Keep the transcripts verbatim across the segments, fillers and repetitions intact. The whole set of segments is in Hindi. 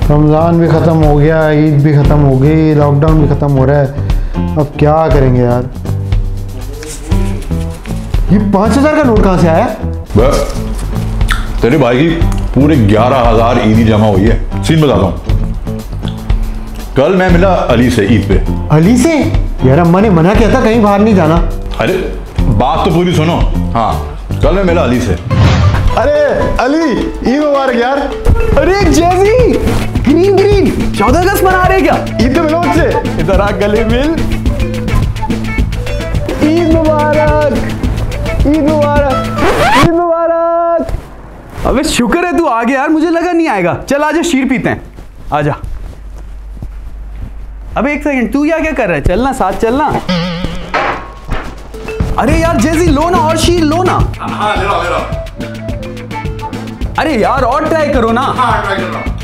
रमज़ान भी ख़त्म हो गया, ईद भी ख़त्म हो गई, लॉकडाउन भी ख़त्म हो रहा है। अब क्या करेंगे यार? ये पाँच हज़ार का नोट कहाँ से आया? बस तेरे भाई की पूरे ग्यारह हजार ईदी जमा हुई है। सीन बताता हूँ, कल मैं मिला अली से ईद पे। अली से? यार अम्मा ने मना किया था कहीं बाहर नहीं जाना। अरे बात तो पूरी सुनो। हाँ, कल मैं मिला अली से। अरे अली, ईद मुबारक यार। अरे जैजी, ग्रीन ग्रीन चौदह अगस्त मना रहे क्या? ईद मिलो मुझसे, इधर आ गले मिल। ईद मुबारक, ईद मुबारक, ईद मुबारक। अबे शुक्र है तू आ गया यार, मुझे लगा नहीं आएगा। चल आजा शीर पीते हैं, आजा। अबे एक सेकंड, तू क्या क्या कर रहा है? चलना साथ चलना। अरे यार जैसी लो ना, और शीर लो ना। हाँ, ले रहा, ले रहा। अरे यार और ट्राई करो ना। हाँ, ट्राई कर रहा हूँ।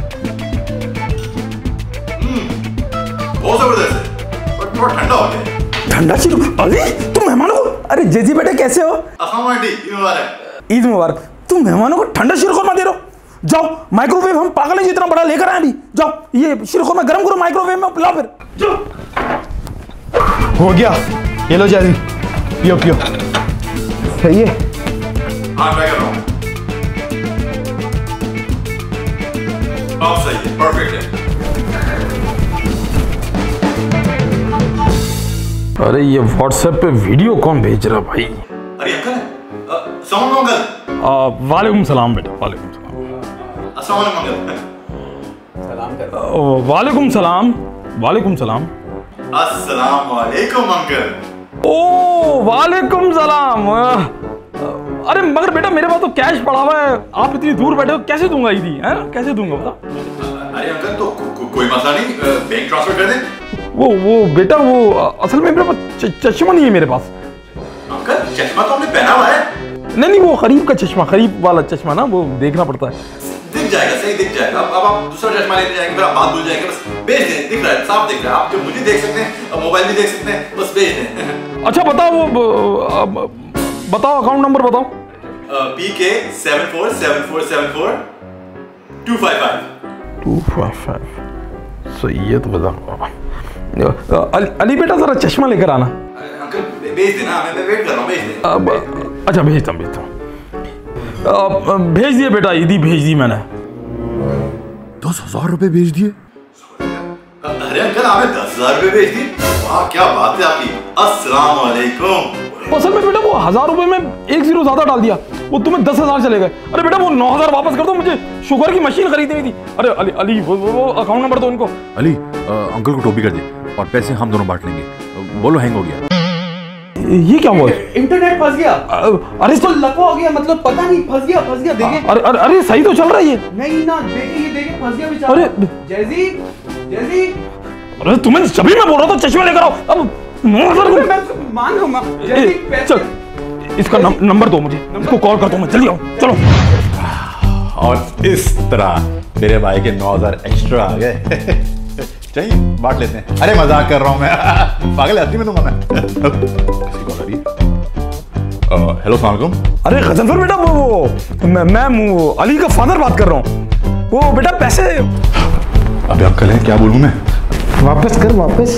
बहुत जबरदस्त है, पर थोड़ा ठंडा हो गया। ठंडा शीर? अरे तुम मेहमानों को, अरे जैसी बेटे कैसे हो? अस्सलाम वालेकुम, ईद मुबारक। ईद मुबारक। तुम मेहमानों को ठंडा शीर खुरमा दे रहे हो? जाओ माइक्रोवेव, हम पागल हैं जितना बड़ा लेकर आए अभी। जाओ ये शीर खुरमा गर्म करो माइक्रोवेव में, पिलाओ फिर। जाओ। हो गया, ये लो जैजी, पियो पियो। सही है? हाँ, ट्राई कर रहा हूँ। अब सही है, परफेक्ट है। अरे ये व्हाट्सएप पे वीडियो कौन भेज रहा भाई? अरे अंकल है। अस्सलाम वालेकुम अंकल। वालेकुम सलाम बेटा, वालेकुम सलाम। अस्सलाम वालेकुम अंकल। सलाम कर। अ, वालेकुम सलाम, वालेकुम सलाम। अस्सलाम वालेकुम अंकल। ओ वालेकुम सलाम। अ, अरे मगर बेटा मेरे पास तो कैश पड़ा हुआ है, आप इतनी दूर बैठे हो, कैसे दूंगा ईदी? है कैसे दूंगा बता? अरे अंकल तो को, को, कोई मसला नहीं, बैंक ट्रांसफर कर दें। वो वो बेटा वो असल में मेरे पास च- चश्मा नहीं है मेरे पास। अंकल चश्मा तो आपने पहना हुआ है। नहीं नहीं वो खरीब का चश्मा, खरीब वाला चश्मा ना, वो देखना पड़ता है। दिख जाएगा, सही दिख जाएगा। अब अब आप दूसरा चश्मा लेने जाएंगे, फिर आप बात भूल जाएंगे। बस भेज दें, दिख रहा है, साफ दिख रहा है। आप जो मुझे देख सकते हैं, मोबाइल भी देख सकते हैं, बस भेज दें। अच्छा बताओ वो अ, बताओ अकाउंट नंबर बताओ। P K seven four seven four seven four two five five two five five. सही है तो बता। अली, अली बेटा जरा चश्मा लेकर आना। अंकल भेज देना, मैं वेट कर रहा हूँ, भेज दें। अब अच्छा भेजता हूँ भेजता हूँ। भेज दिए बेटा, ईदी भेज दी मैंने। दस हजार रुपए भेज दिए? अरे अंकल आपने दस हजार रुपए भेज दिए? वाह क्या बात है आपकी। अस्सलाम वालेकुम। असल में बेटा वो हजार रुपए में एक जीरो ज्यादा डाल दिया, वो तुम्हें दस हजार चले गए। अरे बेटा वो नौ हजार वापस कर दो, मुझे शुगर की मशीन खरीदनी थी। अरे अली अली वो, वो, वो अकाउंट नंबर दो उनको। अली आ, अंकल को टोपी कर दे और पैसे हम दोनों बांट लेंगे। बोलो हैंग हो गया। ये क्या हुआ? इंटरनेट फंस गया। अरे इसको लकवा हो गया, मतलब पता नहीं, फंस गया फंस गया। देखे अरे अरे अरे सही तो चल रहा है ये। नहीं ना, देखे ये देखे फंस गया बेचारा। अरे जैजी जैजी, अरे तुम्हें जब मैं बोल रहा था चश्मा लेकर आओ, अब नौ हजार मैं मान रहा हूँ। जैजी चल इसका नम, नंबर दो मुझे, इसको कॉल करता हूँ मैं, जल्दी आओ चलो। और इस तरह मेरे भाई के नौ हजार एक्स्ट्रा आ गए। चाहिए बांट लेते हैं। अरे मजाक कर रहा हूँ मैं, पागल आदमी में दूंगा मैं। किसी कॉल आ रही है। हेलो अस्सलाम वालेकुम। अरे गजनफर बेटा वो, वो मैं, मैं वो अली का फादर बात कर रहा हूँ। वो बेटा पैसे। अबे अंकल है, क्या बोलूँ मैं? वापस कर, वापस।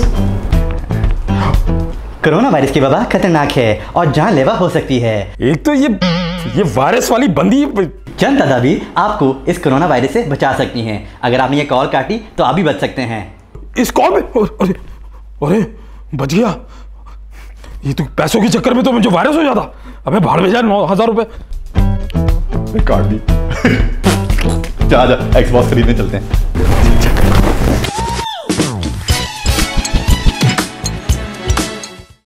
कोरोना वायरस की वबा खतरनाक है और जानलेवा हो सकती है। एक तो ये ये वायरस वाली बंदी। चंद तदाबीर आपको इस कोरोना वायरस से बचा सकती हैं। अगर आपने ये कॉल काटी तो आप भी बच सकते हैं। इस कॉल में अरे अरे बच गया। ये तो पैसों के चक्कर में तो मुझे वायरस हो जाता। अबे भाड़ में जाए नौ हजार रुपए काट दी। जा जा एक्सबॉक्स खरीदने चलते हैं।